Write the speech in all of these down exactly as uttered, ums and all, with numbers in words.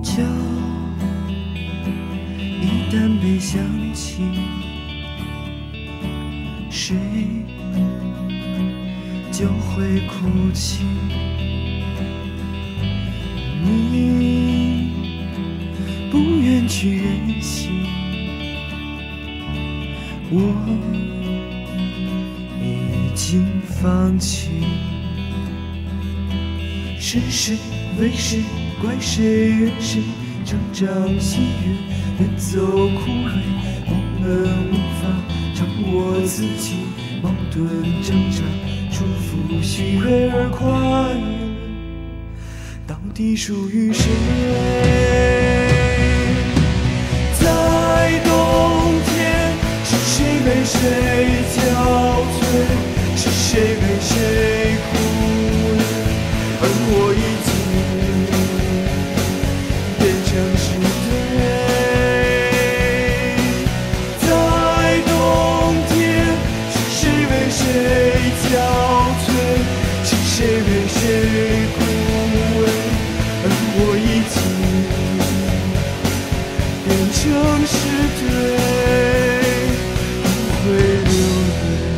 酒一旦被想起，谁就会哭泣。你不愿去任性，我已经放弃。是谁为谁怪谁怨谁？成长喜悦远走枯萎，我们无法掌握自己，矛盾挣扎，束缚虚伪而快乐，到底属于谁？在冬天，是谁为谁憔悴？是谁为谁枯萎？而我已经变成是对。在冬天，是谁为谁憔悴？是谁为谁枯萎？而我已经变成是对，不会流泪。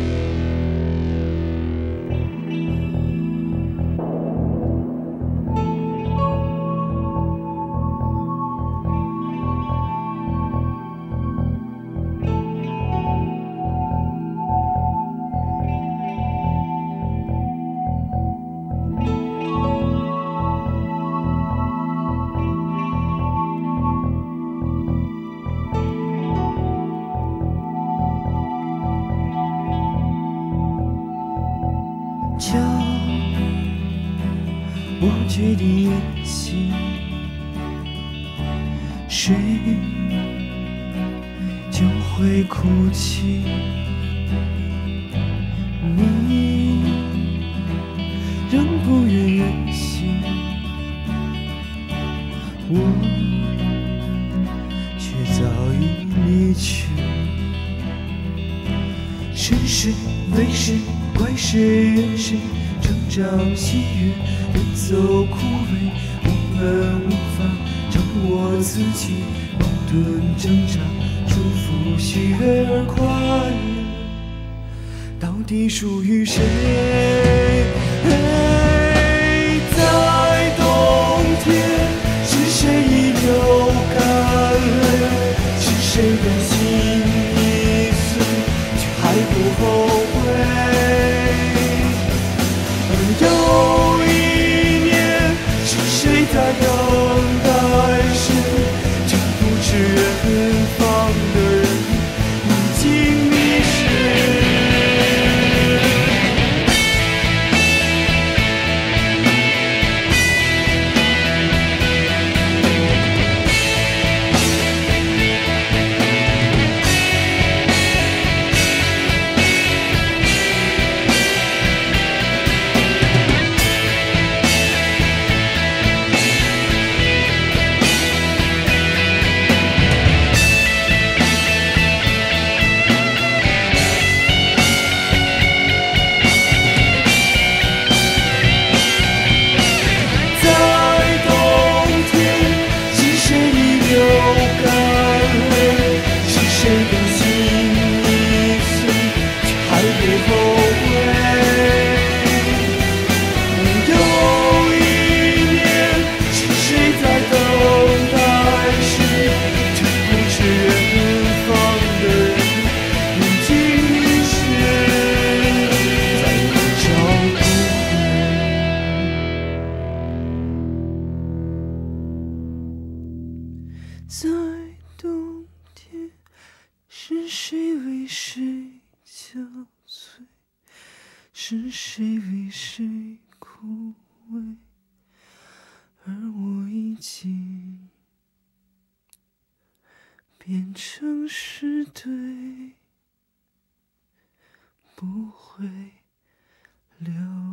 就我决定任性，谁就会哭泣。你仍不愿任性，我却早已离去。是谁为谁怪谁怨谁？成长喜悦远走枯萎，我们无法掌握自己，矛盾挣扎，束缚虚伪而快乐，到底属于谁？在冬天，是谁已流干泪？是谁的心已碎，却还不后悔？有一年，是谁在等待谁？这不知远方的人已经迷失。在冬天，是谁为谁憔悴？是谁为谁枯萎？而我已经变成是对，不会流